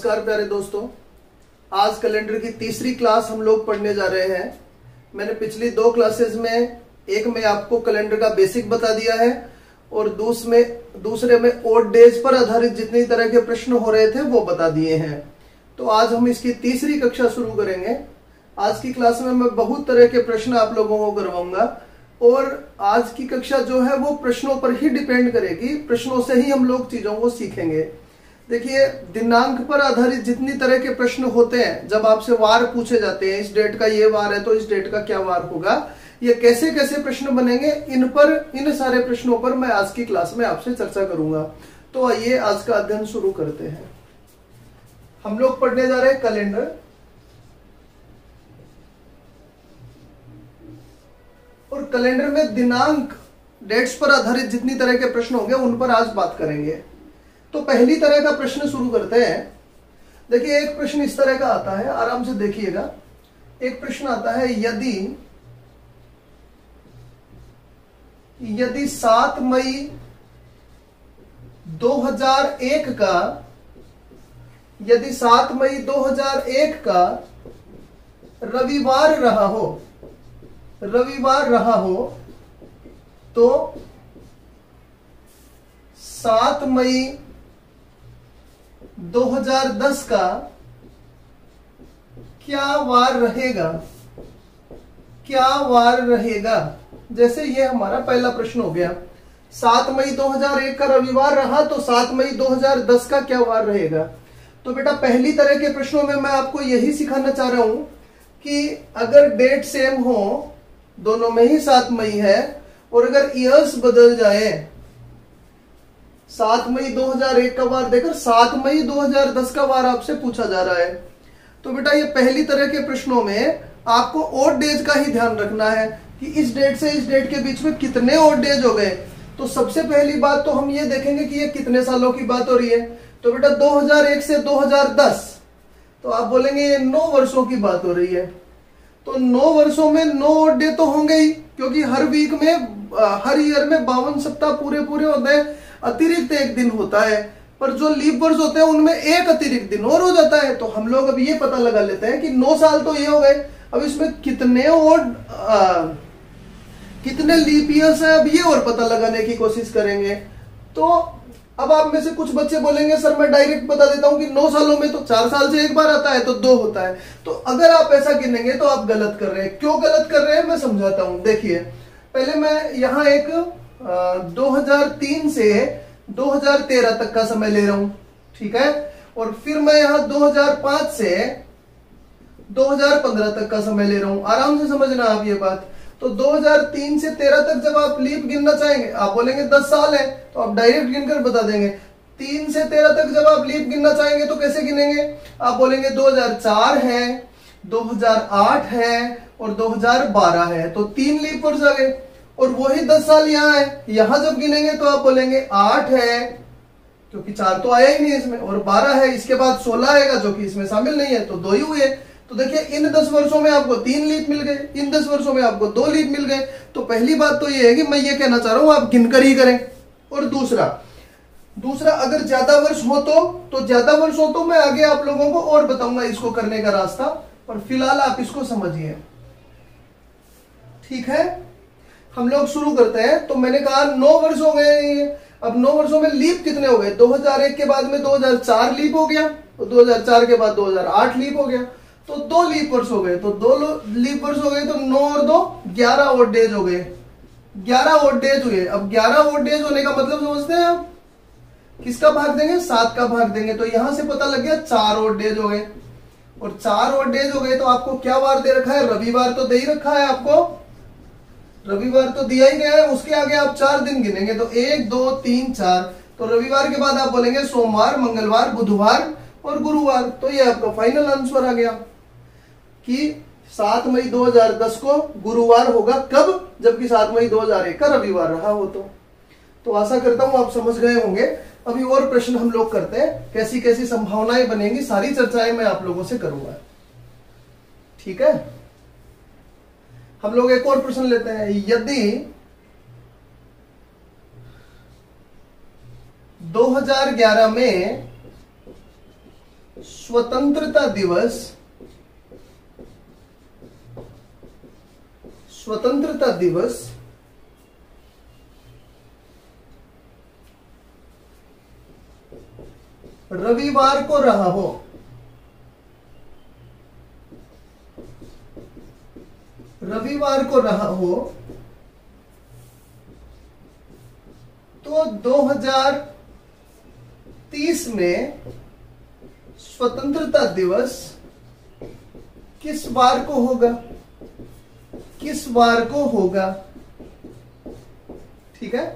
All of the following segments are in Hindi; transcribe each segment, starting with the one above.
नमस्कार प्यारे दोस्तों। आज कैलेंडर की तीसरी क्लास हम लोग पढ़ने जा रहे हैं। मैंने पिछली दो क्लासेस में एक में आपको कैलेंडर का बेसिक बता दिया है और दूसरे में ओड डेज पर आधारित जितनी तरह के प्रश्न हो रहे थे वो बता दिए हैं। तो आज हम इसकी तीसरी कक्षा शुरू करेंगे। आज की क्लास में मैं बहुत तरह के प्रश्न आप लोगों को करवाऊंगा और आज की कक्षा जो है वो प्रश्नों पर ही डिपेंड करेगी। प्रश्नों से ही हम लोग चीजों को सीखेंगे। देखिए, दिनांक पर आधारित जितनी तरह के प्रश्न होते हैं, जब आपसे वार पूछे जाते हैं, इस डेट का ये वार है तो इस डेट का क्या वार होगा, ये कैसे कैसे प्रश्न बनेंगे, इन सारे प्रश्नों पर मैं आज की क्लास में आपसे चर्चा करूंगा। तो आइए आज का अध्ययन शुरू करते हैं। हम लोग पढ़ने जा रहे हैं कैलेंडर और कैलेंडर में दिनांक डेट्स पर आधारित जितनी तरह के प्रश्न होंगे उन पर आज बात करेंगे। तो पहली तरह का प्रश्न शुरू करते हैं। देखिए, एक प्रश्न इस तरह का आता है, आराम से देखिएगा। एक प्रश्न आता है, यदि 7 मई 2001 का रविवार रहा हो तो 7 मई 2010 का क्या वार रहेगा। जैसे ये हमारा पहला प्रश्न हो गया, 7 मई 2001 का रविवार रहा तो 7 मई 2010 का क्या वार रहेगा। तो बेटा, पहली तरह के प्रश्नों में मैं आपको यही सिखाना चाह रहा हूं कि अगर डेट सेम हो, दोनों में ही 7 मई है, और अगर ईयर्स बदल जाए, 7 मई 2001 का वार देकर 7 मई 2010 का वार आपसे पूछा जा रहा है, तो बेटा ये पहली तरह के प्रश्नों में आपको ओड डेज का ही ध्यान रखना है कि इस डेट से इस डेट के बीच में कितने ओड डेज हो गए। तो सबसे पहली बात तो हम ये देखेंगे कि ये कितने सालों की बात हो रही है। तो बेटा 2001 से 2010, तो आप बोलेंगे ये 9 वर्षों की बात हो रही है। तो 9 वर्षों में 9 ओड डे तो होंगे ही, क्योंकि हर वीक में, हर ईयर में 52 सप्ताह पूरे होते हैं, अतिरिक्त एक दिन होता है। पर जो लीप वर्ष होते हैं उनमें एक अतिरिक्त दिन और हो जाता है। तो हम लोग अब ये पता लगा लेते हैं कि 9 साल तो ये हो गए, अब इसमें कितने लीप ईयर्स है, अब ये और पता लगाने की कोशिश करेंगे। तो अब आप में से कुछ बच्चे बोलेंगे, सर मैं डायरेक्ट बता देता हूं कि 9 सालों में तो 4 साल से एक बार आता है तो 2 होता है। तो अगर आप ऐसा गिनेंगे तो आप गलत कर रहे हैं। क्यों गलत कर रहे हैं मैं समझाता हूं। देखिए, पहले मैं यहां एक 2003 से 2013 तक का समय ले रहा हूं, ठीक है, और फिर मैं यहां 2005 से 2015 तक का समय ले रहा हूं। आराम से समझना आप ये बात। तो 2003 से 13 तक जब आप लीप गिनना चाहेंगे, आप बोलेंगे 10 साल है, तो आप डायरेक्ट गिनकर बता देंगे। 3 से 13 तक जब आप लीप गिनना चाहेंगे तो कैसे गिनेंगे, आप बोलेंगे 2004 है, 2008 है और 2012 है, तो 3 लीप वर्ष आ गए। और वही 10 साल यहाँ है, यहां जब गिनेंगे तो आप बोलेंगे 8 है, क्योंकि 4 तो आया ही नहीं इसमें, और 12 है, इसके बाद 16 आएगा जो कि इसमें शामिल नहीं है, तो 2 ही हुए। तो देखिए, इन 10 वर्षों में आपको 3 लीप मिल गए, इन 10 वर्षों में आपको 2 लीप मिल गए। तो पहली बात तो ये है कि मैं ये कहना चाह रहा हूं आप गिनकर ही करें। और दूसरा अगर ज्यादा वर्ष हो तो ज्यादा वर्ष हो तो मैं आगे आप लोगों को और बताऊंगा इसको करने का रास्ता, पर फिलहाल आप इसको समझिए, ठीक है। हम लोग शुरू करते हैं। तो मैंने कहा 9 वर्ष हो गए। अब 9 वर्षों में लीप कितने हो गए, 2001 के बाद में 2004 लीप हो गया, तो 2004 के बाद 2008 लीप हो गया, तो 2 लीप वर्ष हो गए। तो 2 लीप वर्ष हो गए तो 9 और 2 11 ओड डेज हो गए। 11 ओड डेज हुए। अब 11 ओड डेज होने का मतलब समझते हैं आप, किसका भाग देंगे, 7 का भाग देंगे। तो यहां से पता लग गया 4 ओड डेज हो गए। और 4 ओड डेज हो गए तो आपको क्या वार दे रखा है, रविवार तो दे ही रखा है आपको, रविवार तो दिया ही गया है। उसके आगे आप 4 दिन गिनेंगे तो 1 2 3 4। तो रविवार के बाद आप बोलेंगे सोमवार, मंगलवार, बुधवार और गुरुवार। तो ये आपका फाइनल आंसर आ गया कि 7 मई 2010 को गुरुवार होगा। कब, जबकि 7 मई 2001 का रविवार रहा हो। तो आशा करता हूं आप समझ गए होंगे। अभी और प्रश्न हम लोग करते हैं, कैसी कैसी संभावनाएं बनेंगी, सारी चर्चाएं मैं आप लोगों से करूंगा, ठीक है। हम लोग एक और प्रश्न लेते हैं। यदि 2011 में स्वतंत्रता दिवस, स्वतंत्रता दिवस रविवार को रहा हो, रविवार को रहा हो, तो 2030 में स्वतंत्रता दिवस किस वार को होगा, किस वार को होगा? ठीक है,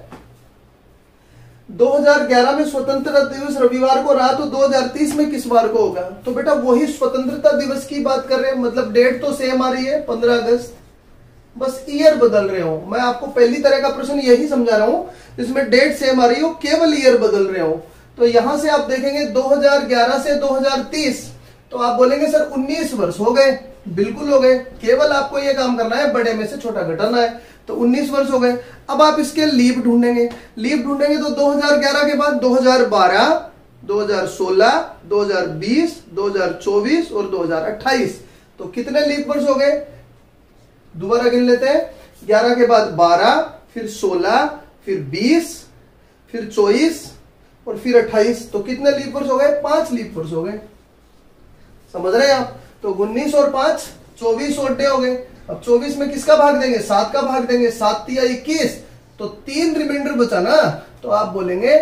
2011 में स्वतंत्रता दिवस रविवार को रहा, तो 2030 में किस वार को होगा? तो बेटा वही स्वतंत्रता दिवस की बात कर रहे हैं, मतलब डेट तो सेम आ रही है 15 अगस्त, बस ईयर बदल रहे हो। मैं आपको पहली तरह का प्रश्न यही समझा रहा हूं जिसमें डेट सेम आ रही हो, केवल ईयर बदल रहे हो। तो यहां से आप देखेंगे 2011 से 2030, तो आप बोलेंगे सर 19 वर्ष हो गए। बिल्कुल हो गए, केवल आपको ये काम करना है, बड़े में से छोटा घटाना है, तो 19 वर्ष हो गए। अब आप इसके लीप ढूंढेंगे, लीप ढूंढेंगे तो 2011 के बाद 2012, 2016, 2020, 2024 और 2028, तो कितने लीप वर्ष हो गए? दोबारा गिन लेते हैं, 11 के बाद 12, फिर 16, फिर 20, फिर 24 और फिर 28, तो कितने लीप वर्ष हो गए? 5 लीप वर्ष हो गए। समझ रहे हैं आप? तो 19 और 5 24 ओड डे हो गए। अब 24 में किसका भाग देंगे? 7 का भाग देंगे, 7 तिया 21, तो 3 रिमाइंडर बचा ना, तो आप बोलेंगे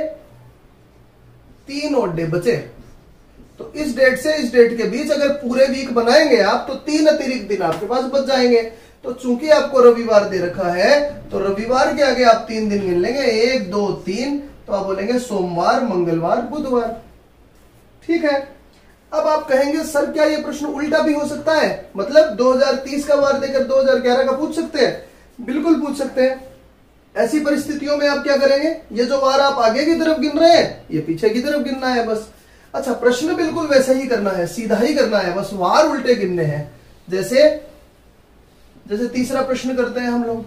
3 ओड डे बचे। तो इस डेट से इस डेट के बीच अगर पूरे वीक बनाएंगे आप, तो 3 अतिरिक्त दिन आपके पास बच जाएंगे। तो चूंकि आपको रविवार दे रखा है, तो रविवार के आगे आप 3 दिन गिन लेंगे, 1 2 3, तो आप बोलेंगे सोमवार, मंगलवार, बुधवार। ठीक है, अब आप कहेंगे सर क्या ये प्रश्न उल्टा भी हो सकता है, मतलब 2030 का वार देकर 2011 का पूछ सकते हैं? बिल्कुल पूछ सकते हैं। ऐसी परिस्थितियों में आप क्या करेंगे? ये जो वार आप आगे की तरफ गिन रहे हैं, ये पीछे की तरफ गिनना है बस। अच्छा, प्रश्न बिल्कुल वैसा ही करना है, सीधा ही करना है, बस वार उल्टे गिनने हैं। जैसे तीसरा प्रश्न करते हैं हम लोग,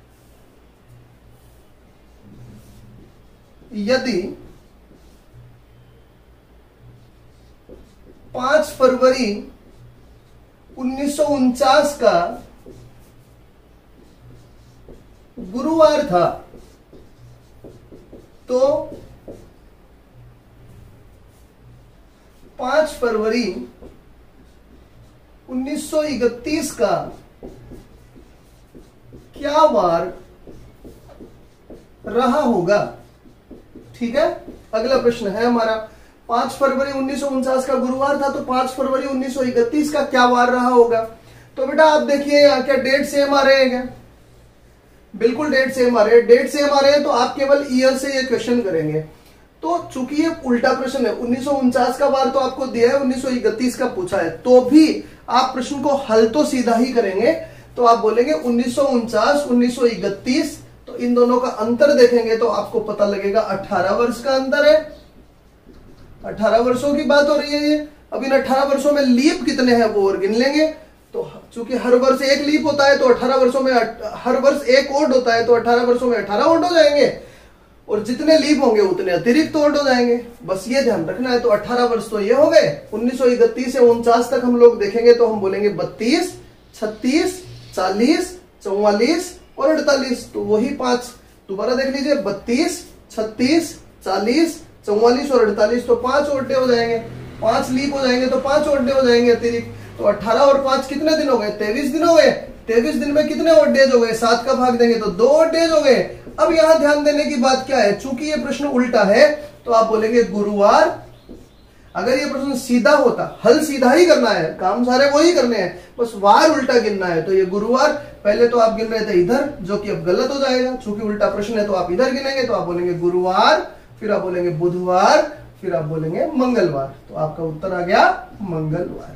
यदि 5 फरवरी 1949 का गुरुवार था, तो 5 फरवरी 1931 का क्या वार रहा होगा? ठीक है, अगला प्रश्न है हमारा, 5 फरवरी 1949 का गुरुवार था, तो 5 फरवरी 1931 का क्या वार रहा होगा? तो बेटा आप देखिए यहाँ क्या डेट सेम आ रहे हैं क्या? बिल्कुल डेट सेम आ रहे हैं। डेट सेम आ रहे हैं तो आप केवल ईयर से ये क्वेश्चन करेंगे। तो चूंकि ये उल्टा प्रश्न है, 1949 का वार तो आपको दिया है, 1931 का पूछा है, तो भी आप प्रश्न को हल तो सीधा ही करेंगे। तो आप बोलेंगे 1949, 1931, तो इन दोनों का अंतर देखेंगे तो आपको पता लगेगा 18 वर्ष का अंतर है। 18 वर्षों की बात हो रही है ये। अब इन 18 वर्षों में लीप कितने हैं वो और गिन लेंगे। तो चूंकि हर वर्ष एक लीप होता है, तो 18 वर्षों में हर वर्ष एक ओड होता है, तो 18 वर्षों में 18 ओड हो जाएंगे, और जितने लीप होंगे उतने अतिरिक्त ओड हो जाएंगे। बस ये ध्यान रखना है। तो 18 वर्ष तो ये हो गए। 1931 से 49 तक हम लोग देखेंगे तो हम बोलेंगे 32, 36, 40, 44 और 48। तो वही 5 दोबारा देख लीजिए, 32, 36, 40, 44 और 48, तो 5 ओड डे हो जाएंगे। 5 लीप हो जाएंगे तो 5 ओड डे हो जाएंगे अतिरिक्त। तो 18 और 5 कितने दिन हो गए? 23 दिन हो गए। 23 दिन में कितने ओड डेज हो गए? 7 का भाग देंगे तो 2 ओड डेज हो गए। अब यहां ध्यान देने की बात क्या है, चूंकि ये प्रश्न उल्टा है तो आप बोलेंगे गुरुवार। अगर ये प्रश्न सीधा होता, हल सीधा ही करना है, काम सारे वही करने हैं, बस वार उल्टा गिनना है। तो ये गुरुवार, पहले तो आप गिन रहे थे इधर, जो कि अब गलत हो जाएगा, चूंकि उल्टा प्रश्न है तो आप इधर गिनेंगे। तो आप बोलेंगे गुरुवार, फिर आप बोलेंगे बुधवार, फिर आप बोलेंगे मंगलवार। तो आपका उत्तर आ गया मंगलवार।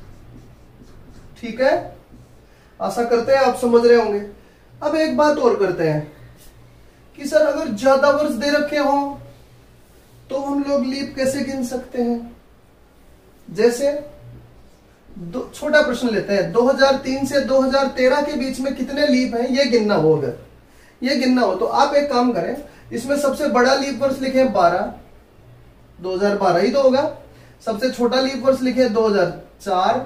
ठीक है, आशा करते हैं आप समझ रहे होंगे। अब एक बात और करते हैं कि सर अगर ज्यादा वर्ष दे रखे हो तो हम लोग लीप कैसे गिन सकते हैं? जैसे छोटा प्रश्न लेते हैं, 2003 से 2013 के बीच में कितने लीप हैं ये गिनना हो। अगर ये गिनना हो तो आप एक काम करें, इसमें सबसे बड़ा लीप वर्ष लिखें 12, 2012 ही तो होगा। सबसे छोटा लीप वर्ष लिखे 2004,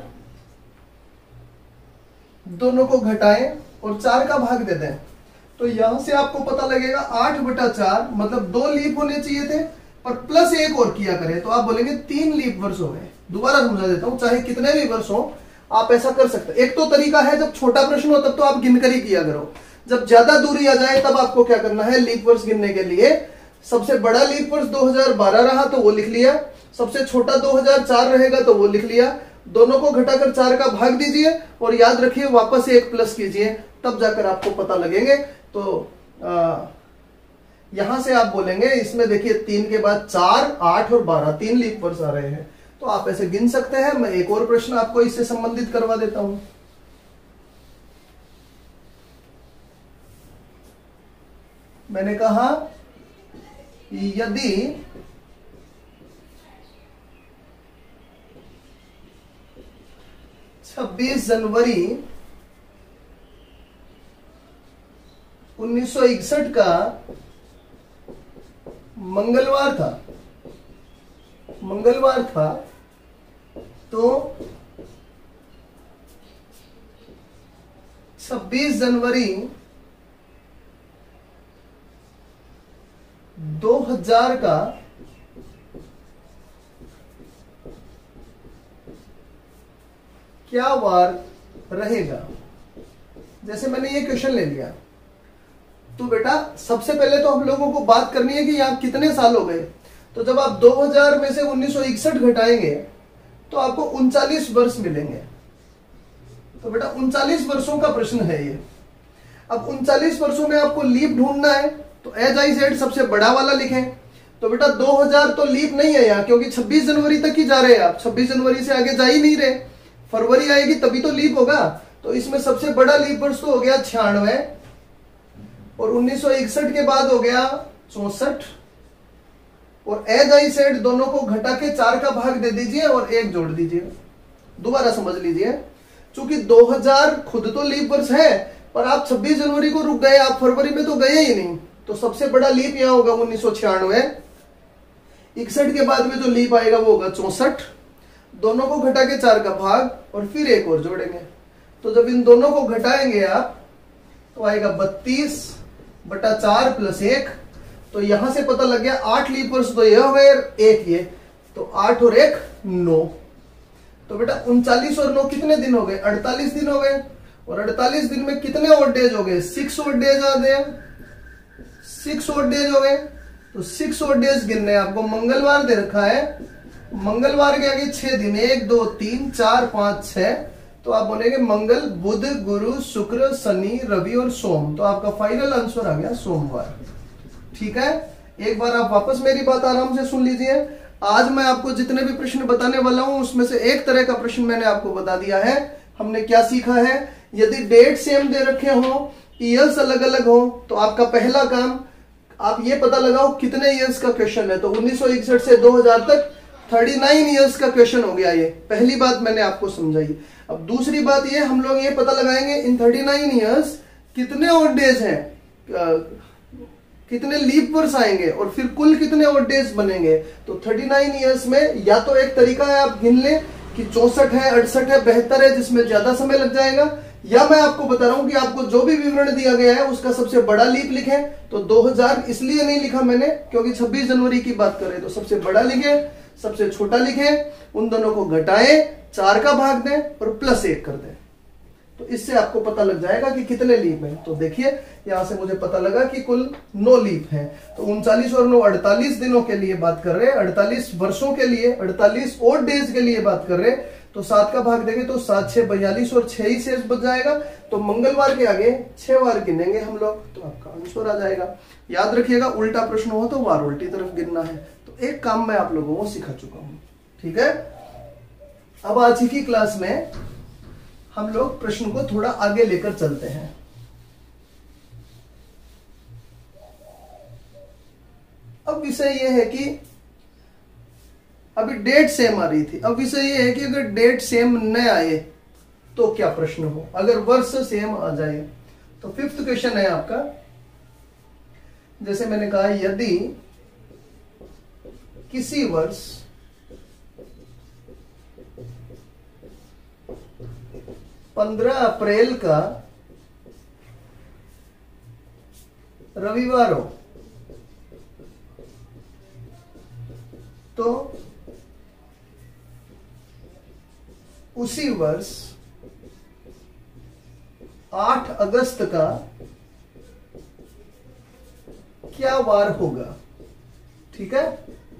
दोनों को घटाएं और 4 का भाग दे दें। तो यहां से आपको पता लगेगा 8/4, मतलब 2 लीप होने चाहिए थे, पर प्लस 1 और किया करें तो आप बोलेंगे 3 लीप वर्ष हो गए। दोबारा समझा देता हूं, चाहे कितने भी वर्ष हो आप ऐसा कर सकते हैं। एक तो तरीका है जब छोटा प्रश्न हो तब तो आप गिनकर ही किया करो, जब ज्यादा दूरी आ जाए तब आपको क्या करना है, लीप वर्ष गिनने के लिए सबसे बड़ा लीप वर्ष 2012 रहा तो वो लिख लिया, सबसे छोटा 2004 रहेगा तो वो लिख लिया, दोनों को घटाकर 4 का भाग दीजिए और याद रखिए वापस 1 प्लस कीजिए, तब जाकर आपको पता लगेंगे। तो यहां से आप बोलेंगे, इसमें देखिए 3 के बाद 4, 8 और 12 3 लीप वर्ष आ रहे हैं, तो आप ऐसे गिन सकते हैं। मैं एक और प्रश्न आपको इससे संबंधित करवा देता हूं। मैंने कहा यदि 26 जनवरी 1961 का मंगलवार था तो 26 जनवरी 2000 का क्या वार रहेगा। जैसे मैंने ये क्वेश्चन ले लिया, तो बेटा सबसे पहले तो हम लोगों को बात करनी है कि यहाँ कितने साल हो गए। तो जब आप 2000 में से 1961 घटाएंगे तो आपको 39 वर्ष मिलेंगे। तो बेटा 39 वर्षों का प्रश्न है ये। अब 39 वर्षों में आपको लीप ढूंढना है, तो एज आई सेड सबसे बड़ा वाला लिखें। तो बेटा 2000 तो लीप नहीं है यहाँ, क्योंकि 26 जनवरी तक ही जा रहे हैं आप, 26 जनवरी से आगे जा ही नहीं रहे, फरवरी आएगी तभी तो लीप होगा। तो इसमें सबसे बड़ा लीप वर्ष तो हो गया 96 और 1961 के बाद हो गया 64, और एज आई सेड दोनों को घटा के 4 का भाग दे दीजिए और 1 जोड़ दीजिए। दोबारा समझ लीजिए, चूंकि 2000 खुद तो लीप वर्ष है, पर आप 26 जनवरी को रुक गए, आप फरवरी में तो गए ही नहीं, तो सबसे बड़ा लीप यहां होगा 1996। 61 के बाद में जो लीप आएगा वो होगा 64, दोनों को घटा के 4 का भाग और फिर 1 और जोड़ेंगे। तो जब इन दोनों को घटाएंगे आप तो आएगा 32/4 + 1। तो यहां से पता लग गया 8 लीप वर्ष तो ये हो गए, 1 ये, तो 8 और 1 9। तो बेटा 39 और 9 कितने दिन हो गए, 48 दिन हो गए। और 48 दिन में कितने ओड डेज हो गए, 6 ओड डेज आ गए, 6 ओड डेज हो गए। तो 6 ओड डेज गिनने आपको, मंगलवार दे रखा है, मंगलवार के आगे 6 दिन, 1 2 3 4 5 6, तो आप बोलेंगे मंगल बुध गुरु शुक्र शनि रवि और सोम। तो आपका फाइनल आंसर आ गया सोमवार। ठीक है, एक बार आप वापस मेरी बात आराम से सुन लीजिए। आज मैं आपको जितने भी प्रश्न बताने वाला हूं उसमें से एक तरह का प्रश्न मैंने आपको बता दिया है। हमने क्या सीखा है, यदि डेट सेम दे रखे हो, ईयर्स अलग अलग हो, तो आपका पहला काम आप ये पता लगाओ कितने ईयर्स का क्वेश्चन है। तो 1961 से 2000 तक 39 ईयर्स का क्वेश्चन हो गया। ये पहली बात मैंने आपको समझाई। अब दूसरी बात ये, हम लोग ये पता लगाएंगे इन 39 ईयर्स कितने ओड डेज हैं, कितने लीप वर्ष आएंगे और फिर कुल कितने ओड डेज बनेंगे। तो 39 ईयर्स में या तो एक तरीका है आप गिन लें कि 64 है 68 है 72 है, जिसमें ज्यादा समय लग जाएगा, या मैं आपको बता रहा हूं कि आपको जो भी विवरण दिया गया है उसका सबसे बड़ा लीप लिखें। तो 2000 इसलिए नहीं लिखा मैंने क्योंकि 26 जनवरी की बात करें, तो सबसे बड़ा लिखे, सबसे छोटा लिखे, उन दोनों को घटाएं, 4 का भाग दें और +1 कर दें। तो इससे आपको पता लग जाएगा कि कितने लीप हैं। तो देखिए यहां से मुझे पता लगा कि कुल 9 लीप हैं। तो 39 और 9 48 दिनों के लिए बात कर रहे हैं, 48 वर्षों के लिए, 48 ओड डेज के लिए बात कर रहे हैं। तो 7 का भाग देंगे तो 7 6 42 और 6 ही शेष बच जाएगा। तो मंगलवार के आगे 6 बार गिनेंगे हम लोग, तो आपका आंसर आ जाएगा। याद रखिएगा उल्टा प्रश्न हो तो वार उल्टी तरफ गिनना है। तो एक काम मैं आप लोगों को सिखा चुका हूं, ठीक है। अब आज की क्लास में हम लोग प्रश्न को थोड़ा आगे लेकर चलते हैं। अब विषय यह है कि अभी डेट सेम आ रही थी, अब विषय यह है कि अगर डेट सेम न आए तो क्या प्रश्न हो, अगर वर्ष सेम आ जाए। तो 5th क्वेश्चन है आपका, जैसे मैंने कहा यदि किसी वर्ष 15 अप्रैल का रविवार हो तो उसी वर्ष 8 अगस्त का क्या वार होगा। ठीक है,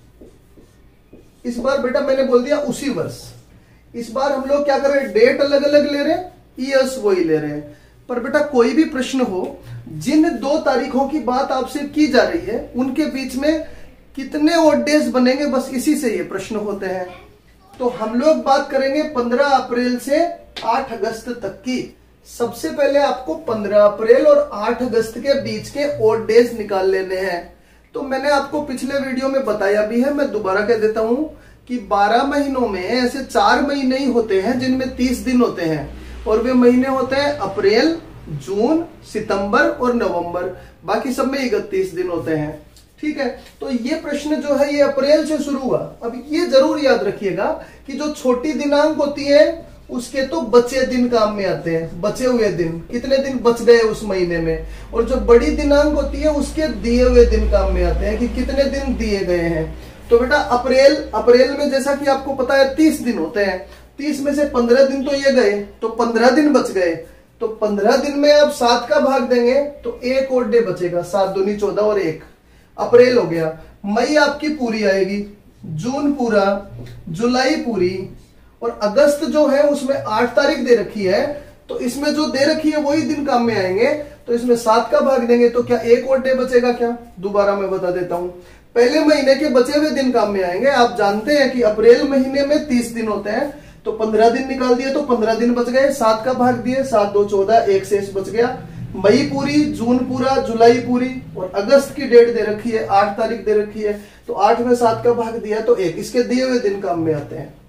इस बार बेटा मैंने बोल दिया उसी वर्ष। इस बार हम लोग क्या कर रहे हैं, डेट अलग अलग ले रहे हैं, ईयर्स वही ले रहे हैं। पर बेटा कोई भी प्रश्न हो, जिन 2 तारीखों की बात आपसे की जा रही है उनके बीच में कितने ऑड डेज बनेंगे, बस इसी से ये प्रश्न होते हैं। तो हम लोग बात करेंगे 15 अप्रैल से 8 अगस्त तक की। सबसे पहले आपको 15 अप्रैल और 8 अगस्त के बीच के ऑड डेज निकाल लेने हैं। तो मैंने आपको पिछले वीडियो में बताया भी है, मैं दोबारा कह देता हूं कि 12 महीनों में ऐसे 4 महीने ही होते हैं जिनमें 30 दिन होते हैं, और वे महीने होते हैं अप्रैल, जून, सितंबर और नवंबर। बाकी सब में 31 दिन होते हैं। ठीक है, तो ये प्रश्न जो है ये अप्रैल से शुरू हुआ। अब ये जरूर याद रखिएगा कि जो छोटी दिनांक होती है उसके तो बचे दिन काम में आते हैं, बचे हुए दिन, कितने दिन बच गए उस महीने में। और जो बड़ी दिनांक होती है उसके दिए हुए दिन काम में आते हैं कि कितने दिन दिए गए हैं। तो बेटा अप्रैल में जैसा कि आपको पता है 30 दिन होते हैं, 30 में से 15 दिन तो ये गए, तो 15 दिन बच गए। तो 15 दिन में आप 7 का भाग देंगे तो 1 और डे बचेगा, 7 दूनी 14 और 1 अप्रैल हो गया। मई आपकी पूरी आएगी, जून पूरा, जुलाई पूरी, और अगस्त जो है उसमें 8 तारीख दे रखी है, तो इसमें जो दे रखी है वही दिन काम में आएंगे। तो इसमें 7 का भाग देंगे तो क्या 1 और डे बचेगा क्या? दोबारा मैं बता देता हूं, पहले महीने के बचे हुए दिन काम में आएंगे। आप जानते हैं कि अप्रैल महीने में 30 दिन होते हैं, तो 15 दिन निकाल दिए तो 15 दिन बच गए, 7 का भाग दिए, 7 2 14, 1 शेष बच गया। मई पूरी, जून पूरा, जुलाई पूरी, और अगस्त की डेट दे रखी है, 8 तारीख दे रखी है, तो 8 में 7 का भाग दिया तो 1, इसके दिए हुए दिन काम में आते हैं।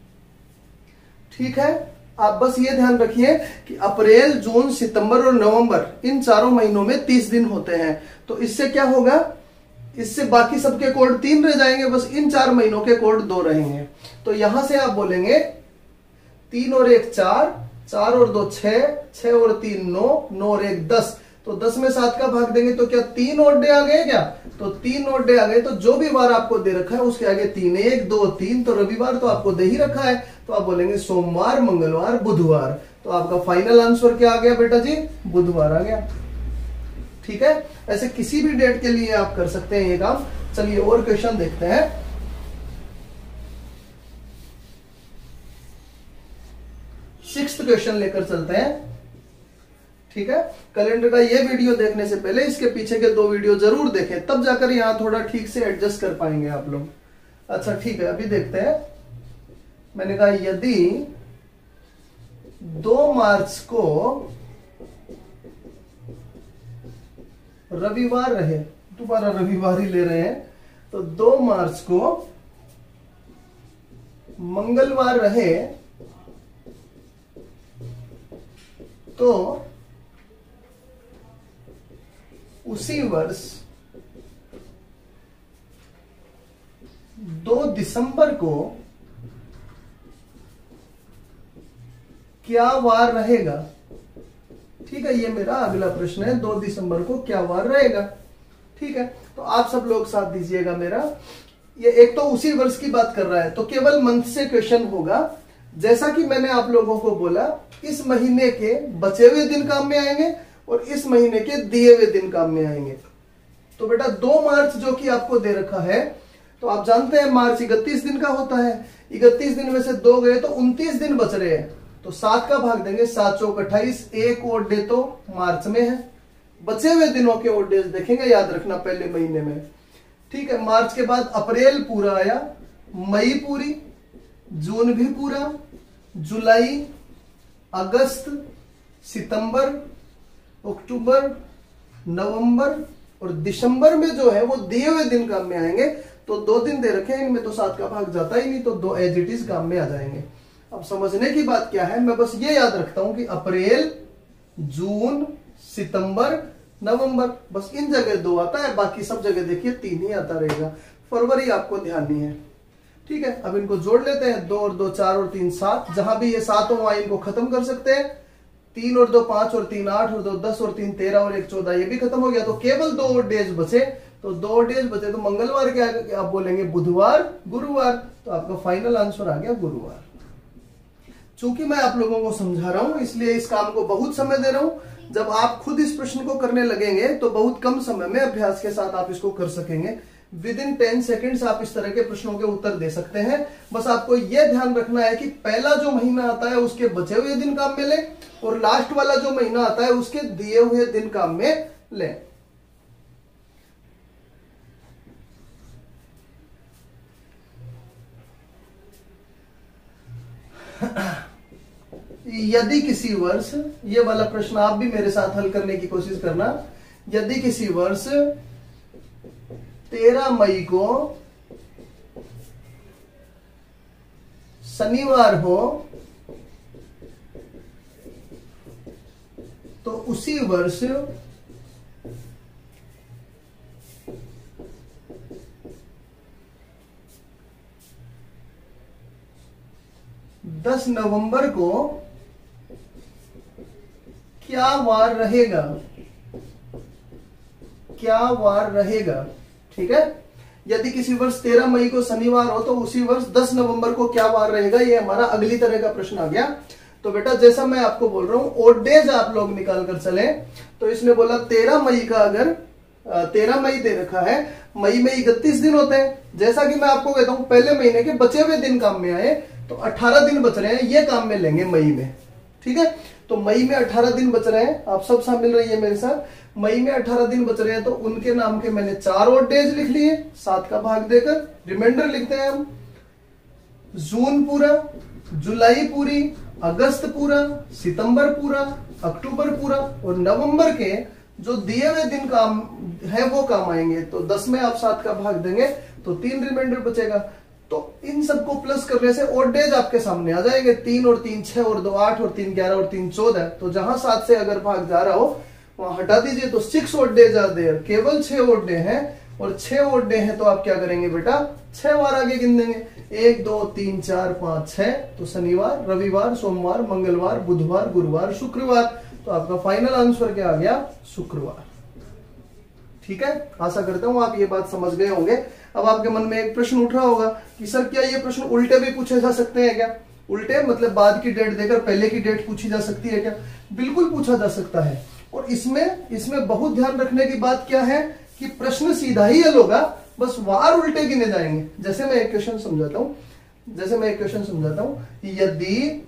ठीक है, आप बस ये ध्यान रखिए कि अप्रैल, जून, सितंबर और नवंबर इन चारों महीनों में 30 दिन होते हैं। तो इससे क्या होगा, इससे बाकी सबके कोड 3 रह जाएंगे, बस इन 4 महीनों के कोड 2 रहेंगे। तो यहां से आप बोलेंगे 3 और 1 4, 4 और 2 6, 6 और 3 9, 9 और 1 10, तो 10 में 7 का भाग देंगे तो क्या 3 और डे आ गए क्या? तो 3 और डे आ गए, तो जो भी वार आपको दे रखा है उसके आगे 3, 1 2 3, तो रविवार तो आपको दे ही रखा है, तो आप बोलेंगे सोमवार, मंगलवार, बुधवार। तो आपका फाइनल आंसर क्या आ गया बेटा जी? बुधवार आ गया। ठीक है, ऐसे किसी भी डेट के लिए आप कर सकते हैं ये काम। चलिए और क्वेश्चन देखते हैं। 6th क्वेश्चन लेकर चलते हैं। ठीक है, कैलेंडर का ये वीडियो देखने से पहले इसके पीछे के 2 वीडियो जरूर देखें, तब जाकर यहां थोड़ा ठीक से एडजस्ट कर पाएंगे आप लोग। अच्छा ठीक है, अभी देखते हैं। मैंने कहा यदि 2 मार्च को रविवार रहे, दोबारा रविवार ही ले रहे हैं, तो 2 मार्च को मंगलवार रहे तो उसी वर्ष 2 दिसंबर को क्या वार रहेगा? ठीक है, ये मेरा अगला प्रश्न है, 2 दिसंबर को क्या वार रहेगा? ठीक है, तो आप सब लोग साथ दीजिएगा मेरा। ये एक तो उसी वर्ष की बात कर रहा है, तो केवल मंथ से क्वेश्चन होगा। जैसा कि मैंने आप लोगों को बोला, इस महीने के बचे हुए दिन काम में आएंगे और इस महीने के दिए हुए दिन काम में आएंगे। तो बेटा 2 मार्च जो कि आपको दे रखा है, तो आप जानते हैं मार्च 31 दिन का होता है, 31 दिन में से 2 गए तो 29 दिन बच रहे हैं, तो 7 का भाग देंगे, 7 चौक 28, 1 और डे तो मार्च में है। बचे हुए दिनों के और डेज देखेंगे, याद रखना पहले महीने में। ठीक है, मार्च के बाद अप्रैल पूरा आया, मई पूरी, जून भी पूरा, जुलाई, अगस्त, सितंबर, अक्टूबर, नवंबर और दिसंबर में जो है वो दिए हुए दिन काम में आएंगे। तो 2 दिन दे रखे हैं, इनमें तो 7 का भाग जाता ही नहीं, तो 2 एज इट इज काम में आ जाएंगे। अब समझने की बात क्या है, मैं बस ये याद रखता हूं कि अप्रैल, जून, सितंबर, नवंबर, बस इन जगह 2 आता है, बाकी सब जगह देखिए 3 ही आता रहेगा। फरवरी आपको ध्यान नहीं है। ठीक है, अब इनको जोड़ लेते हैं, 2 और 2 4 और 3 7, जहां भी ये 7 हो वहां इनको खत्म कर सकते हैं। 3 और 2 5 और 3 8 और 2 10 और 3 13 और 1 14, ये भी खत्म हो गया। तो केवल 2 डेज बचे, तो 2 डेज बचे, तो मंगलवार क्या आप बोलेंगे? बुधवार, गुरुवार। तो आपका फाइनल आंसर आ गया गुरुवार। चूंकि मैं आप लोगों को समझा रहा हूं इसलिए इस काम को बहुत समय दे रहा हूं। जब आप खुद इस प्रश्न को करने लगेंगे तो बहुत कम समय में अभ्यास के साथ आप इसको कर सकेंगे। विद इन 10 सेकेंड्स आप इस तरह के प्रश्नों के उत्तर दे सकते हैं। बस आपको यह ध्यान रखना है कि पहला जो महीना आता है उसके बचे हुए दिन काम में लें, और लास्ट वाला जो महीना आता है उसके दिए हुए दिन काम में लें। यदि किसी वर्ष, ये वाला प्रश्न आप भी मेरे साथ हल करने की कोशिश करना। यदि किसी वर्ष 13 मई को शनिवार हो तो उसी वर्ष 10 नवंबर को क्या वार रहेगा? क्या वार रहेगा? ठीक है। यदि किसी वर्ष 13 मई को शनिवार हो तो उसी वर्ष 10 नवंबर को क्या वार रहेगा? ये हमारा अगली तरह का प्रश्न आ गया। तो बेटा जैसा मैं आपको बोल रहा हूं ओड डेज आप लोग निकाल कर चले। तो इसने बोला 13 मई का, अगर 13 मई दे रखा है, मई में 31 दिन होते हैं। जैसा कि मैं आपको कहता हूं पहले महीने के बचे हुए दिन काम में आए, तो 18 दिन बच रहे हैं, ये काम में लेंगे मई में। ठीक है। तो मई में 18 दिन बच रहे हैं, आप सब शामिल रहिए मेरे साथ। मई में 18 दिन बच रहे हैं तो उनके नाम के मैंने 4 और डेज लिख लिए 7 का भाग देकर। रिमाइंडर लिखते हैं हम, जून पूरा, जुलाई पूरी, अगस्त पूरा, सितंबर पूरा, अक्टूबर पूरा, और नवंबर के जो दिए हुए दिन काम है वो काम आएंगे। तो 10 में आप 7 का भाग देंगे तो 3 रिमाइंडर बचेगा। तो इन सबको प्लस करने से ओड डेज आपके सामने आ जाएंगे। 3 और 3 6 और 2 8 और 3 11 और 3 14। तो जहां 7 से अगर भाग जा रहा हो वहां हटा दीजिए, तो 6 ओड डेज आर देयर। केवल 6 ओड डे हैं, और 6 ओड डे हैं तो आप क्या करेंगे बेटा? 6 बार आगे गिन देंगे। 1 2 3 4 5 6। तो शनिवार, रविवार, सोमवार, मंगलवार, बुधवार, गुरुवार, शुक्रवार। तो आपका फाइनल आंसर क्या आ गया? शुक्रवार। ठीक है। आशा करता हूं आप ये बात समझ गए होंगे। अब आपके मन में एक प्रश्न उठ रहा होगा कि सर क्या ये प्रश्न उल्टे भी पूछे जा सकते हैं क्या? उल्टे मतलब बाद की डेट देकर पहले की डेट पूछी जा सकती है क्या? बिल्कुल पूछा जा सकता है। और इसमें बहुत ध्यान रखने की बात क्या है कि प्रश्न सीधा ही हल होगा, बस वार उल्टे गिने जाएंगे। जैसे मैं एक क्वेश्चन समझाता हूं, यदि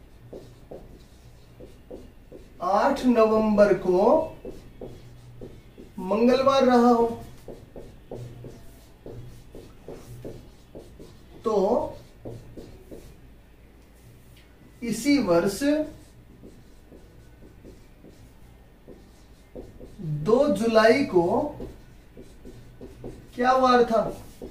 8 नवंबर को मंगलवार रहा हो तो इसी वर्ष 2 जुलाई को क्या वार था?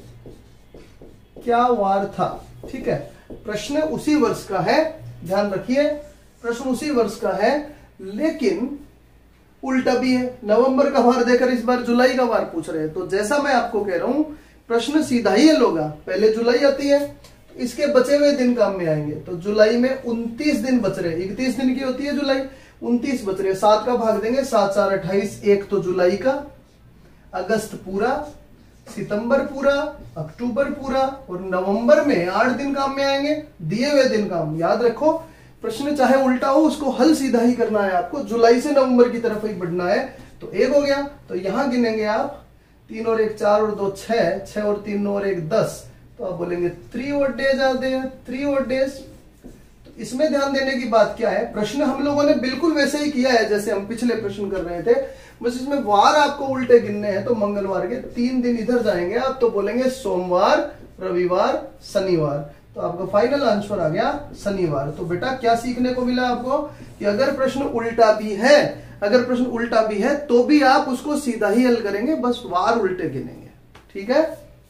क्या वार था? ठीक है। प्रश्न उसी वर्ष का है, ध्यान रखिए, प्रश्न उसी वर्ष का है, लेकिन उल्टा भी है। नवंबर का वार देकर इस बार जुलाई का वार पूछ रहे हैं। तो जैसा मैं आपको कह रहा हूं प्रश्न सीधा ही हल होगा। पहले जुलाई आती है, तो इसके बचे हुए दिन काम में आएंगे। तो जुलाई में 29 दिन बच रहे, 31 दिन की होती है जुलाई, 29 बच रहे, 7 का भाग देंगे, 7 4 28, 1 तो जुलाई का, अगस्त पूरा, सितंबर पूरा, अक्टूबर पूरा, और नवंबर में 8 दिन काम में आएंगे, दिए हुए दिन काम। याद रखो प्रश्न चाहे उल्टा हो उसको हल सीधा ही करना है आपको, जुलाई से नवंबर की तरफ ही बढ़ना है। तो 1 हो गया, तो यहां गिनेंगे आप 3 और 1 4 और 2 6, 6 और 3 9 और 1 10। तो आप बोलेंगे 3 ओड डेज आते हैं, 3 ओड डेज। तो इसमें ध्यान देने की बात क्या है, प्रश्न हम लोगों ने बिल्कुल वैसे ही किया है जैसे हम पिछले प्रश्न कर रहे थे, बस इसमें वार आपको उल्टे गिनने हैं। तो मंगलवार के 3 दिन इधर जाएंगे आप, तो बोलेंगे सोमवार, रविवार, शनिवार। तो आपका फाइनल आंसर आ गया शनिवार। तो बेटा क्या सीखने को मिला आपको कि अगर प्रश्न उल्टा भी है तो भी आप उसको सीधा ही हल करेंगे, बस वार उल्टे गिनेंगे। ठीक है।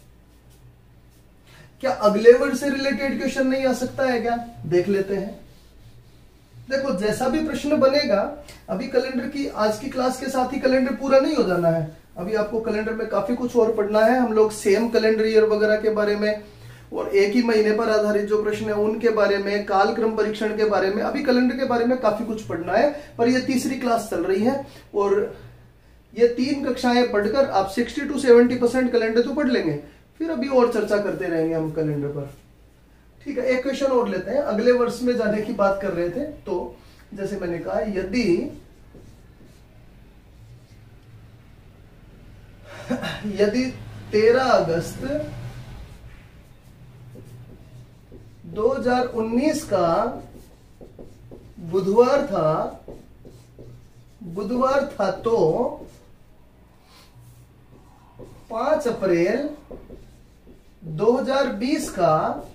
क्या अगले वर्ड से रिलेटेड क्वेश्चन नहीं आ सकता है क्या? देख लेते हैं। देखो जैसा भी प्रश्न बनेगा, अभी कैलेंडर की आज की क्लास के साथ ही कैलेंडर पूरा नहीं हो जाना है। अभी आपको कैलेंडर में काफी कुछ और पढ़ना है। हम लोग सेम कैलेंडर ईयर वगैरह के बारे में और एक ही महीने पर आधारित जो प्रश्न है उनके बारे में, कालक्रम परीक्षण के बारे में, अभी कैलेंडर के बारे में काफी कुछ पढ़ना है। पर ये तीसरी क्लास चल रही है और ये 3 कक्षाएं पढ़कर आप 60 to 70% कैलेंडर तो पढ़ लेंगे, फिर अभी और चर्चा करते रहेंगे हम कैलेंडर पर। ठीक है, एक क्वेश्चन और लेते हैं। अगले वर्ष में जाने की बात कर रहे थे, तो जैसे मैंने कहा, यदि 13 अगस्त 2019 का बुधवार था तो 5 अप्रैल 2020 का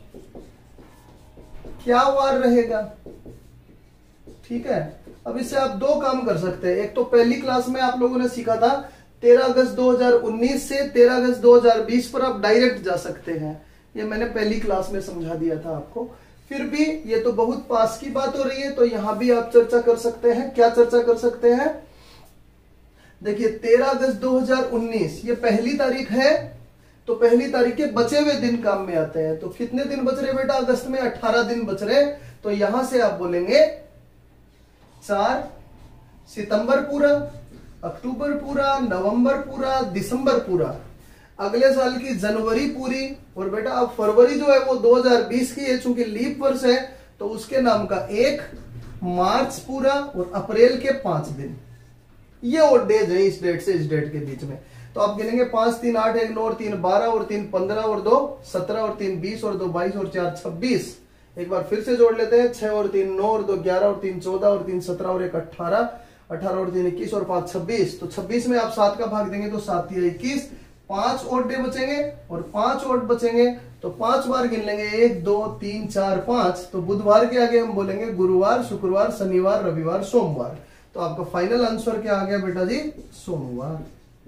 क्या वार रहेगा? ठीक है, अब इससे आप 2 काम कर सकते हैं। एक तो पहली क्लास में आप लोगों ने सीखा था 13 अगस्त 2019 से 13 अगस्त 2020 पर आप डायरेक्ट जा सकते हैं, ये मैंने पहली क्लास में समझा दिया था आपको। फिर भी ये तो बहुत पास की बात हो रही है, तो यहां भी आप चर्चा कर सकते हैं। क्या चर्चा कर सकते हैं? देखिए 13 अगस्त 2019 ये पहली तारीख है, तो पहली तारीख के बचे हुए दिन काम में आते हैं। तो कितने दिन बच रहे बेटा अगस्त में? 18 दिन बच रहे। तो यहां से आप बोलेंगे 4 सितंबर पूरा, अक्टूबर पूरा, नवंबर पूरा, दिसंबर पूरा, अगले साल की जनवरी पूरी, और बेटा अब फरवरी जो है वो 2020 की है, चूंकि लीप वर्ष है तो उसके नाम का 1, मार्च पूरा और अप्रैल के 5 दिन। ये और डेज है इस डेट से इस डेट के बीच में। तो आप गिनेंगे 5 3 8 1 9 और 3 12 और 3 15 और 2 17 और 3 20 और 2 22 और 4 26। एक बार फिर से जोड़ लेते हैं, 6 और 3 9 और 2 11 और 3 14 और 3 17 और 1 18, 18 और 3 21 और 5 26। तो 26 में आप 7 का भाग देंगे तो 7 या 21, 5 और डे बचेंगे और 5 और बचेंगे, तो 5 बार गिन लेंगे, 1 2 3 4 5। तो बुधवार के आगे हम बोलेंगे गुरुवार, शुक्रवार, शनिवार, रविवार, सोमवार। तो आपका फाइनल आंसर क्या आ गया बेटा जी? सोमवार।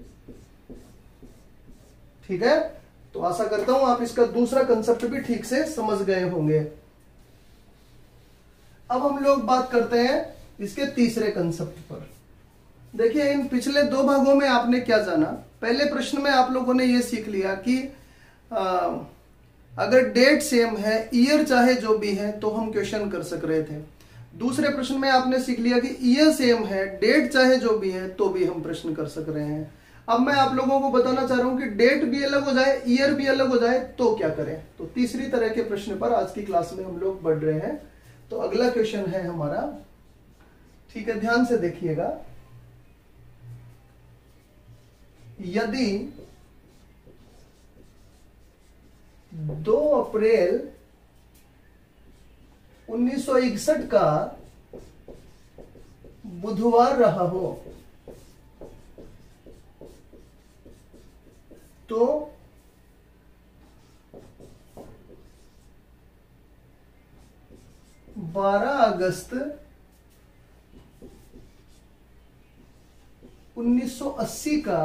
ठीक है, तो आशा करता हूं आप इसका दूसरा कंसेप्ट भी ठीक से समझ गए होंगे। अब हम लोग बात करते हैं इसके तीसरे कंसेप्ट पर। देखिए इन पिछले 2 भागों में आपने क्या जाना? पहले प्रश्न में आप लोगों ने यह सीख लिया कि अगर डेट सेम है, ईयर चाहे जो भी है, तो हम क्वेश्चन कर सक रहे थे। दूसरे प्रश्न में आपने सीख लिया कि ईयर सेम है, डेट चाहे जो भी है, तो भी हम प्रश्न कर सक रहे हैं। अब मैं आप लोगों को बताना चाह रहा हूं कि डेट भी अलग हो जाए, ईयर भी अलग हो जाए, तो क्या करें। तो तीसरी तरह के प्रश्न पर आज की क्लास में हम लोग बढ़ रहे हैं। तो अगला क्वेश्चन है हमारा, ठीक है, ध्यान से देखिएगा। यदि 2 अप्रैल 1961 का बुधवार रहा हो तो 12 अगस्त 1980 का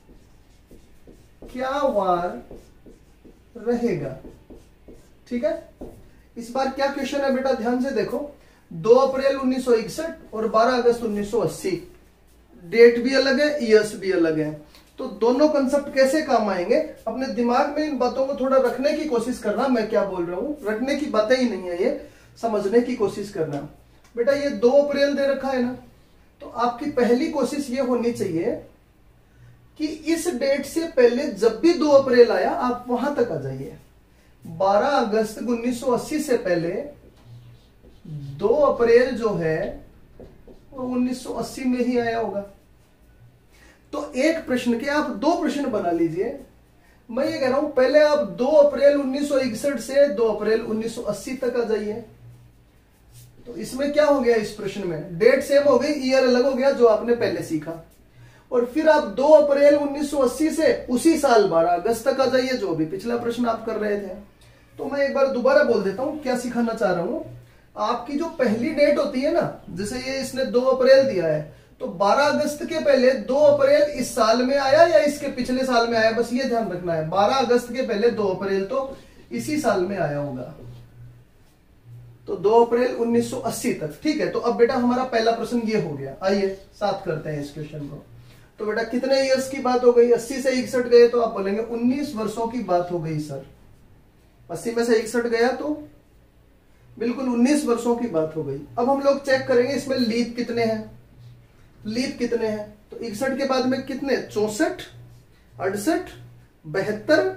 क्या वार रहेगा? ठीक है, इस बार क्या क्वेश्चन है बेटा, ध्यान से देखो। 2 अप्रैल 1961 और 12 अगस्त 1980, डेट भी अलग है, ईयर्स भी अलग है। तो दोनों कंसेप्ट कैसे काम आएंगे? अपने दिमाग में इन बातों को थोड़ा रखने की कोशिश करना। मैं क्या बोल रहा हूं, रखने की बातें ही नहीं है, ये समझने की कोशिश करना। बेटा ये 2 अप्रैल दे रखा है ना, तो आपकी पहली कोशिश ये होनी चाहिए कि इस डेट से पहले जब भी 2 अप्रैल आया आप वहां तक आ जाइए। 12 अगस्त 1980 से पहले 2 अप्रैल जो है वो 1980 में ही आया होगा। तो एक प्रश्न के आप 2 प्रश्न बना लीजिए। मैं ये कह रहा हूं पहले आप 2 अप्रैल 1961 से 2 अप्रैल 1980 तक आ जाइए। तो इसमें क्या हो गया, इस प्रश्न में डेट सेम हो गई, ईयर अलग हो गया जो आपने पहले सीखा। और फिर आप 2 अप्रैल 1980 से उसी साल 12 अगस्त तक आ जाइए, जो भी पिछला प्रश्न आप कर रहे थे। तो मैं एक बार दोबारा बोल देता हूं क्या सिखाना चाह रहा हूं। आपकी जो पहली डेट होती है ना, जैसे ये इसने 2 अप्रैल दिया है, तो 12 अगस्त के पहले 2 अप्रैल इस साल में आया या इसके पिछले साल में आया, बस ये ध्यान रखना है। 12 अगस्त के पहले 2 अप्रैल तो इसी साल में आया होगा। तो 2 अप्रैल 1980 तक। ठीक है, तो अब बेटा हमारा पहला प्रश्न ये हो गया। आइए साथ करते हैं इस क्वेश्चन को। तो बेटा कितने इयर्स की बात हो गई? 80 से 61 गए तो आप बोलेंगे 19 वर्षों की बात हो गई सर। 80 में से 61 गया तो बिल्कुल 19 वर्षों की बात हो गई। अब हम लोग चेक करेंगे इसमें लीप कितने हैं। लीप कितने हैं तो 61 के बाद में कितने, 64, 68, 72,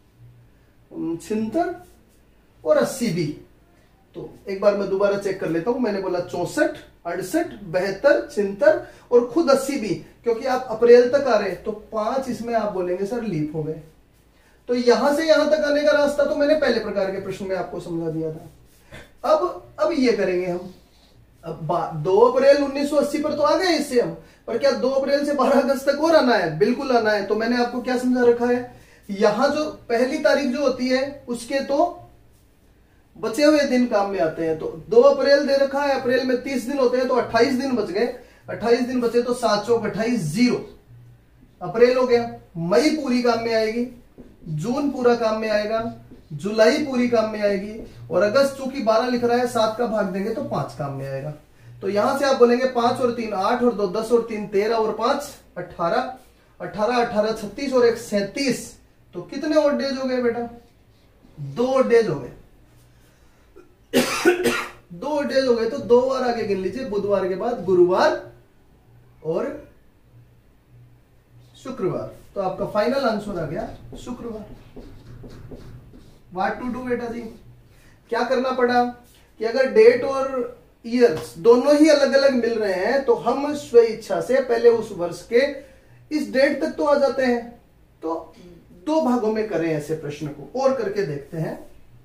76 और 80 भी। तो एक बार मैं दोबारा चेक कर लेता हूं। मैंने बोला 64, 68, 72, 76 और खुद 80 भी, क्योंकि आप अप्रैल तक आ रहे हैं तो 5 इसमें आप बोलेंगे सर लीप हो गए। तो यहां से यहां तक आने का रास्ता तो मैंने पहले प्रकार के प्रश्न में आपको समझा दिया था। अब ये करेंगे हम। अब 2 अप्रैल 1980 पर तो आ गए इससे हम, पर क्या 2 अप्रैल से 12 अगस्त तक और आना है? बिल्कुल आना है। तो मैंने आपको क्या समझा रखा है, यहां जो पहली तारीख जो होती है उसके तो बचे हुए दिन काम में आते हैं। तो 2 अप्रैल दे रखा है, अप्रैल में 30 दिन होते हैं तो 28 दिन बच गए। 28 दिन बचे तो 7 चौक 28, 0 अप्रैल हो गया। मई पूरी काम में आएगी, जून पूरा काम में आएगा, जुलाई पूरी काम में आएगी, और अगस्त चूंकि 12 लिख रहा है 7 का भाग देंगे तो 5 काम में आएगा। तो यहां से आप बोलेंगे 5 और 3 8 और 2 10 और 3 13 और 5 18, 18 18 36 और 1 37। तो कितने और डेज हो गए बेटा? 2 डेज हो गए। 2 डेज हो गए तो 2 बार आगे गिन लीजिए, बुधवार के बाद गुरुवार और शुक्रवार। तो आपका फाइनल आंसर आ गया शुक्रवार। व्हाट टू डू बेटा जी? क्या करना पड़ा कि अगर डेट और ईयर्स दोनों ही अलग अलग मिल रहे हैं तो हम स्व इच्छा से पहले उस वर्ष के इस डेट तक तो आ जाते हैं। तो 2 भागों में करें ऐसे प्रश्न को, और करके देखते हैं।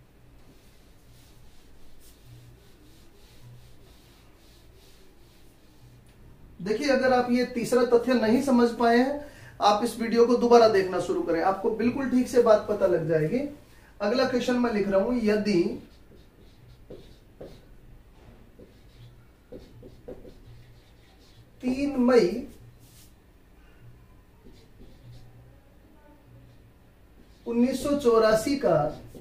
देखिए, अगर आप ये तीसरा तथ्य नहीं समझ पाए हैं, आप इस वीडियो को दोबारा देखना शुरू करें, आपको बिल्कुल ठीक से बात पता लग जाएगी। अगला क्वेश्चन मैं लिख रहा हूं, यदि 3 मई 1984 का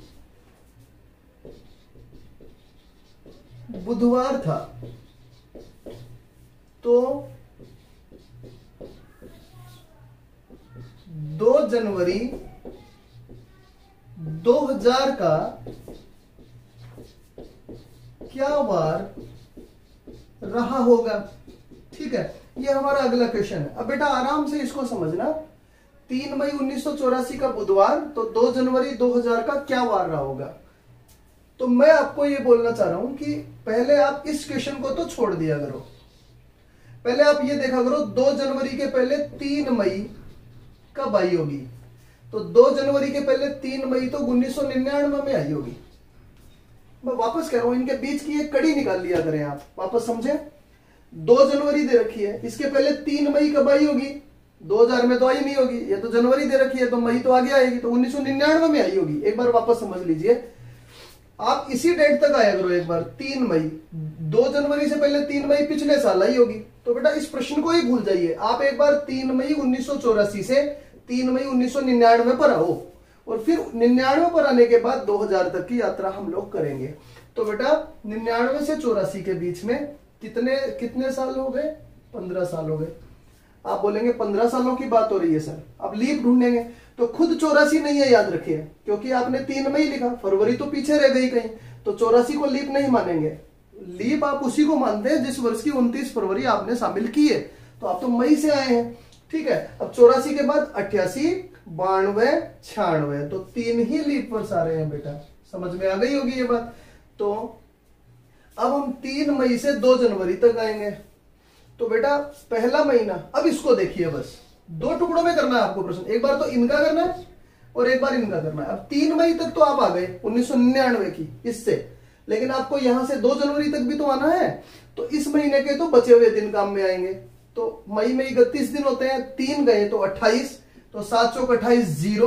बुधवार था तो 2 जनवरी 2000 का क्या वार रहा होगा? ठीक है, ये हमारा अगला क्वेश्चन है। अब बेटा आराम से इसको समझना। 3 मई 1984 का बुधवार तो 2 जनवरी 2000 का क्या वार रहा होगा? तो मैं आपको ये बोलना चाह रहा हूं कि पहले आप इस क्वेश्चन को तो छोड़ दिया करो। पहले आप ये देखा करो 2 जनवरी के पहले 3 मई कब आई होगी? तो 2 जनवरी के पहले 3 मई तो 1999 में आई होगी। मैं वापस कह रहा हूं, इनके बीच की एक कड़ी निकाल लिया करें आप, वापस समझे। 2 जनवरी दे रखी है, इसके पहले 3 मई कब आई होगी? 2000 में तो आई नहीं होगी। ये तो जनवरी दे रखी है तो मई तो आगे आएगी, तो 1999 में आई होगी। एक बार वापस समझ लीजिए, आप इसी डेट तक आया करो एक बार। 3 मई 2 जनवरी से पहले 3 मई पिछले साल आई होगी। तो बेटा इस प्रश्न को ही भूल जाइए। आप एक बार 3 मई 1984 से 3 मई 1999 पर आओ, और फिर 99 पर आने के बाद 2000 तक की यात्रा हम लोग करेंगे। तो बेटा 99 से 84 के बीच में कितने साल हो गए? 15 साल हो गए। आप बोलेंगे 15 सालों की बात हो रही है सर, अब लीप ढूंढेंगे। तो खुद 84 नहीं है, याद रखिए, क्योंकि आपने 3 मई लिखा, फरवरी तो पीछे रह गई कहीं, तो 84 को लीप नहीं मानेंगे। लीप आप उसी को मानते हैं जिस वर्ष की 29 फरवरी आपने शामिल की है। तो आप तो मई से आए हैं, ठीक है। अब 84 के बाद 88, 92, 96, तो 3 ही लीप वर्ष आ रहे हैं बेटा। समझ में आ गई होगी ये बात। तो अब हम 3 मई से 2 जनवरी तक आएंगे। तो बेटा पहला महीना, अब इसको देखिए, बस 2 टुकड़ों में करना है आपको प्रश्न। एक बार तो इनका करना है और एक बार इनका करना है। अब 3 मई तक तो आप आ गए 1999 की इससे, लेकिन आपको यहां से 2 जनवरी तक भी तो आना है। तो इस महीने के तो बचे हुए दिन काम में आएंगे। तो मई में 31 दिन होते हैं, 3 गए तो 28, तो 7 चौक 28, 0।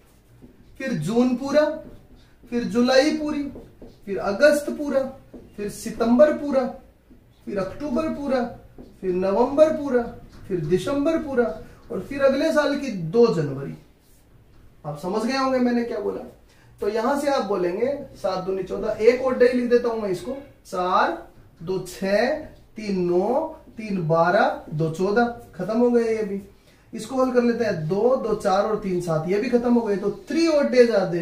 फिर जून पूरा, फिर जुलाई पूरी, फिर अगस्त पूरा, फिर सितंबर पूरा, फिर अक्टूबर पूरा, फिर नवंबर पूरा, फिर दिसंबर पूरा, और फिर अगले साल की 2 जनवरी। आप समझ गए होंगे मैंने क्या बोला। तो यहां से आप बोलेंगे 7 दूनी 14, एक और डे लिख देता हूं मैं इसको, 4 2 6 3 9 3 12 2 14, खत्म हो गए ये भी। इसको हल कर लेते हैं, 2 2 4 और 3 7, ये भी खत्म हो गए। तो 3 और डेज आते हैं अब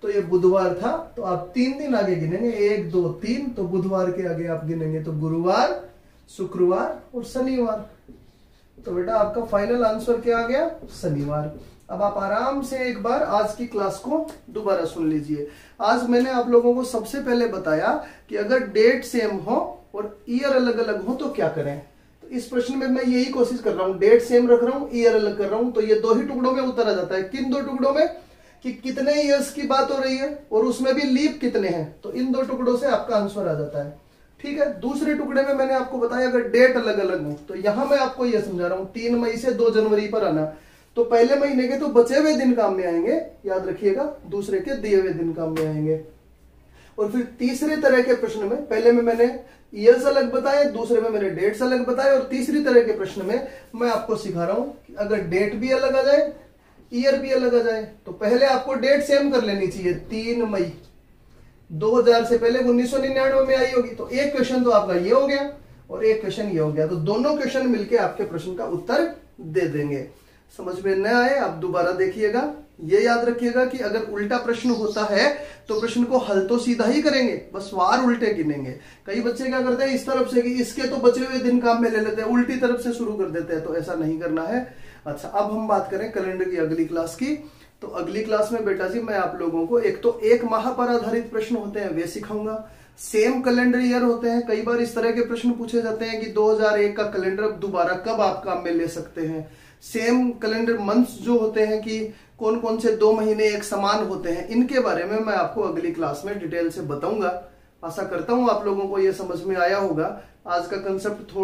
तो ये बुधवार था, तो आप 3 दिन आगे गिनेंगे, 1 2 3, तो बुधवार के आगे आप गिनेंगे तो गुरुवार, शुक्रवार और शनिवार। तो बेटा आपका फाइनल आंसर क्या आ गया? शनिवार। अब आप आराम से एक बार आज की क्लास को दोबारा सुन लीजिए। आज मैंने आप लोगों को सबसे पहले बताया कि अगर डेट सेम हो और ईयर अलग अलग हो तो क्या करें। तो इस प्रश्न में मैं यही कोशिश कर रहा हूं, डेट सेम रख रहा हूं, ईयर अलग कर रहा हूं, तो ये 2 ही टुकड़ों में उत्तर आ जाता है। किन 2 टुकड़ों में? कि कितने ईयर्स की बात हो रही है और उसमें भी लीप कितने हैं, तो इन 2 टुकड़ों से आपका आंसर आ जाता है। ठीक है। दूसरे टुकड़े में मैंने आपको बताया अगर डेट अलग अलग हो, तो यहां मैं आपको यह समझा रहा हूं 3 मई से 2 जनवरी पर आना, तो पहले महीने के तो बचे हुए दिन काम में आएंगे, याद रखिएगा, दूसरे के दिए हुए दिन काम में आएंगे। और फिर तीसरे तरह के प्रश्न में, पहले में मैंने ईयर्स अलग बताए, दूसरे में मैंने डेट्स अलग बताए, और तीसरी तरह के प्रश्न में मैं आपको सिखा रहा हूं कि अगर डेट भी अलग आ जाए, ईयर भी अलग आ जाए, तो पहले आपको डेट सेम कर लेनी चाहिए। 3 मई 2000 से पहले 1999 में आई होगी, तो एक क्वेश्चन तो आपका ये हो गया और एक क्वेश्चन ये हो गया, तो दोनों क्वेश्चन मिलके आपके प्रश्न का उत्तर दे देंगे। समझ में न आए आप दोबारा देखिएगा। ये याद रखिएगा कि अगर उल्टा प्रश्न होता है तो प्रश्न को हल तो सीधा ही करेंगे, बस वार उल्टे गिनेंगे। कई बच्चे क्या करते हैं, इस तरफ से कि इसके तो बचे हुए दिन काम में ले लेते हैं, उल्टी तरफ से शुरू कर देते हैं, तो ऐसा नहीं करना है। अच्छा, अब हम बात करें कैलेंडर की अगली क्लास की। तो अगली क्लास में बेटा जी मैं आप लोगों को एक तो 1 माह पर आधारित प्रश्न होते हैं वे सिखाऊंगा। सेम कैलेंडर ईयर होते हैं, कई बार इस तरह के प्रश्न पूछे जाते हैं कि 2001 का कैलेंडर दोबारा कब आप काम में ले सकते हैं। सेम कैलेंडर मंथ्स जो होते हैं कि कौन कौन से 2 महीने एक समान होते हैं, इनके बारे में मैं आपको अगली क्लास में डिटेल से बताऊंगा। आशा करता हूं आप लोगों को यह समझ में आया होगा। आज का कंसेप्ट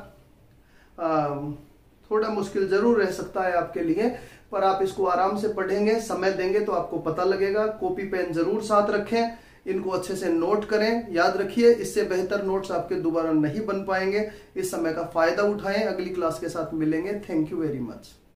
थोड़ा मुश्किल जरूर रह सकता है आपके लिए, पर आप इसको आराम से पढ़ेंगे, समय देंगे तो आपको पता लगेगा। कॉपी पेन जरूर साथ रखें, इनको अच्छे से नोट करें। याद रखिए, इससे बेहतर नोट्स आपके दोबारा नहीं बन पाएंगे। इस समय का फायदा उठाएं। अगली क्लास के साथ मिलेंगे। Thank you very much.